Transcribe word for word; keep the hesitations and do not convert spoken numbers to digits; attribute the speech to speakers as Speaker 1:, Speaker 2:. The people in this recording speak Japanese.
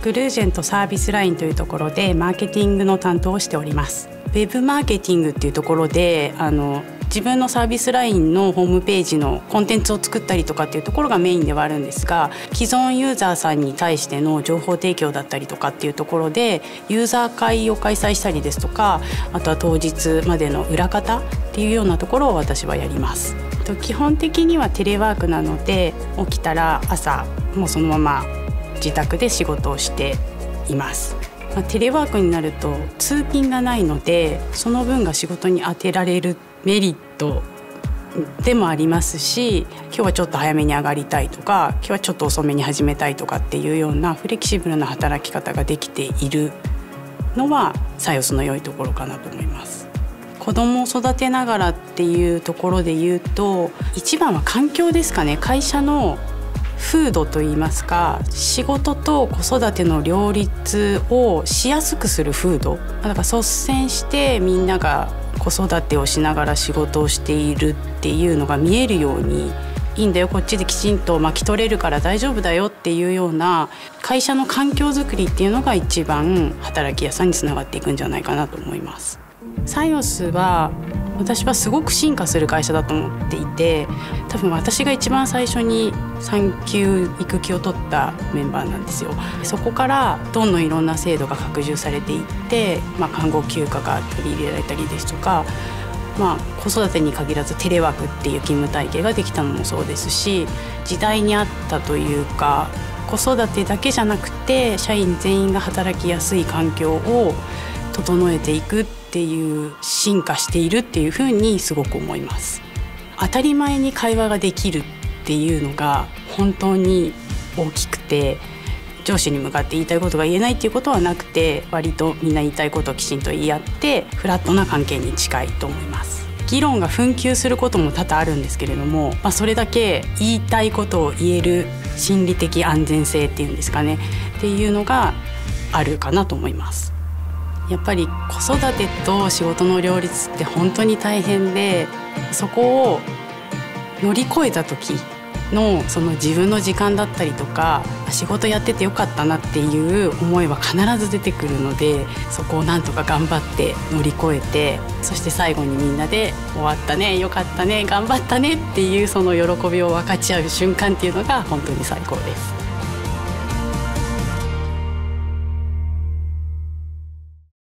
Speaker 1: グルージェントサービスラインというところでマーケティングの担当をしております。ウェブマーケティングっていうところであの自分のサービスラインのホームページのコンテンツを作ったりとかっていうところがメインではあるんですが、既存ユーザーさんに対しての情報提供だったりとかっていうところでユーザー会を開催したりですとか、あとは当日までの裏方っていうようなところを私はやります。基本的にはテレワークなので、起きたら朝もうそのまま自宅で仕事をしています。まあ、テレワークになると通勤がないので、その分が仕事に充てられるメリットでもありますし、今日はちょっと早めに上がりたいとか、今日はちょっと遅めに始めたいとかっていうようなフレキシブルな働き方ができているのはサイオスの良いところかなと思います。子供を育てながらっていうところで言うと、一番は環境ですかね。会社の風土といいますか、仕事と子育ての両立をしやすくする風土だから、率先してみんなが子育てをしながら仕事をしているっていうのが見えるように、いいんだよこっちできちんと巻き取れるから大丈夫だよっていうような会社の環境づくりっていうのが一番働きやすさにつながっていくんじゃないかなと思います。サイオスは私はすごく進化する会社だと思っていて、多分私が一番最初に産休育休を取ったメンバーなんですよ。そこからどんどんいろんな制度が拡充されていって、まあ、看護休暇が取り入れられたりですとか、まあ、子育てに限らずテレワークっていう勤務体系ができたのもそうですし、時代に合ったというか、子育てだけじゃなくて社員全員が働きやすい環境を整えていくっていう、進化しているっていうふうにすごく思います。当たり前に会話ができるっていうのが本当に大きくて、上司に向かって言いたいことが言えないっていうことはなくて、割とみんな言いたいことをきちんと言い合ってフラットな関係に近いと思います。議論が紛糾することも多々あるんですけれども、まあ、それだけ言いたいことを言える心理的安全性っていうんですかね、っていうのがあるかなと思います。やっぱり子育てと仕事の両立って本当に大変で、そこを乗り越えた時のその自分の時間だったりとか、仕事やっててよかったなっていう思いは必ず出てくるので、そこをなんとか頑張って乗り越えて、そして最後にみんなで終わったね、よかったね、頑張ったねっていうその喜びを分かち合う瞬間っていうのが本当に最高です。